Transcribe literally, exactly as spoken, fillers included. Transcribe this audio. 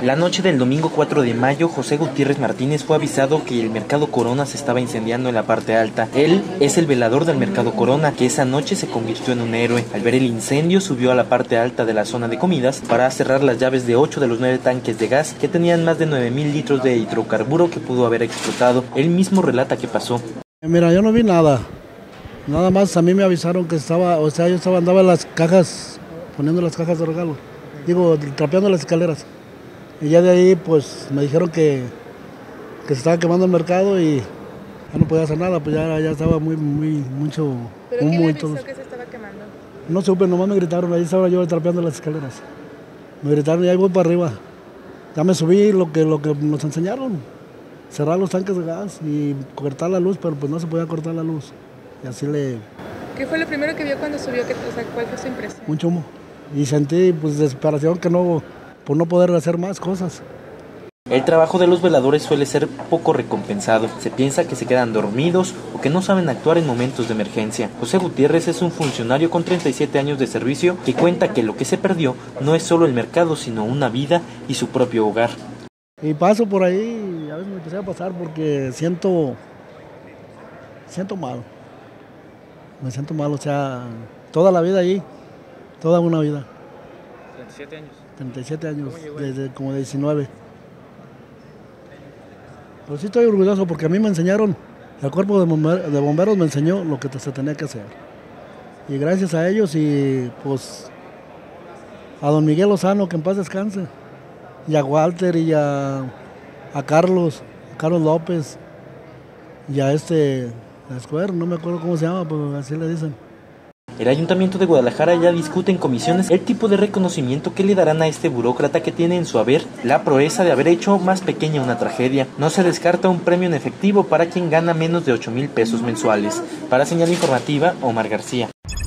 La noche del domingo cuatro de mayo, José Gutiérrez Martínez fue avisado que el Mercado Corona se estaba incendiando en la parte alta. Él es el velador del Mercado Corona, que esa noche se convirtió en un héroe. Al ver el incendio, subió a la parte alta de la zona de comidas para cerrar las llaves de ocho de los nueve tanques de gas que tenían más de nueve mil litros de hidrocarburo que pudo haber explotado. Él mismo relata qué pasó. Mira, yo no vi nada. Nada más a mí me avisaron que estaba, o sea, yo estaba andaba en las cajas, poniendo las cajas de regalo. Digo, trapeando las escaleras. Y ya de ahí, pues, me dijeron que, que se estaba quemando el mercado y ya no podía hacer nada, pues ya, ya estaba muy, muy, mucho ¿Pero humo quién y todo. avisó que se estaba quemando? No supe, nomás me gritaron, ahí estaba yo trapeando las escaleras. Me gritaron y ahí voy para arriba. Ya me subí lo que, lo que nos enseñaron, cerrar los tanques de gas y cortar la luz, pero pues no se podía cortar la luz. Y así le... ¿Qué fue lo primero que vio cuando subió? Que, o sea, ¿cuál fue su impresión? Mucho humo. Y sentí, pues, desesperación que no... por no poder hacer más cosas. El trabajo de los veladores suele ser poco recompensado. Se piensa que se quedan dormidos o que no saben actuar en momentos de emergencia. José Gutiérrez es un funcionario con treinta y siete años de servicio que cuenta que lo que se perdió no es solo el mercado, sino una vida y su propio hogar. Y paso por ahí, a veces me empecé a pasar porque siento, siento mal. Me siento mal, o sea, toda la vida ahí, toda una vida. ¿treinta y siete años? treinta y siete años, desde como de diecinueve. Pero sí estoy orgulloso porque a mí me enseñaron, el cuerpo de, bomber, de bomberos me enseñó lo que se tenía que hacer. Y gracias a ellos y pues a don Miguel Lozano, que en paz descanse, y a Walter y a, a Carlos, a Carlos López, y a este, a Square, no me acuerdo cómo se llama, pero así le dicen. El Ayuntamiento de Guadalajara ya discute en comisiones el tipo de reconocimiento que le darán a este burócrata que tiene en su haber la proeza de haber hecho más pequeña una tragedia. No se descarta un premio en efectivo para quien gana menos de ocho mil pesos mensuales. Para Señal Informativa, Omar García.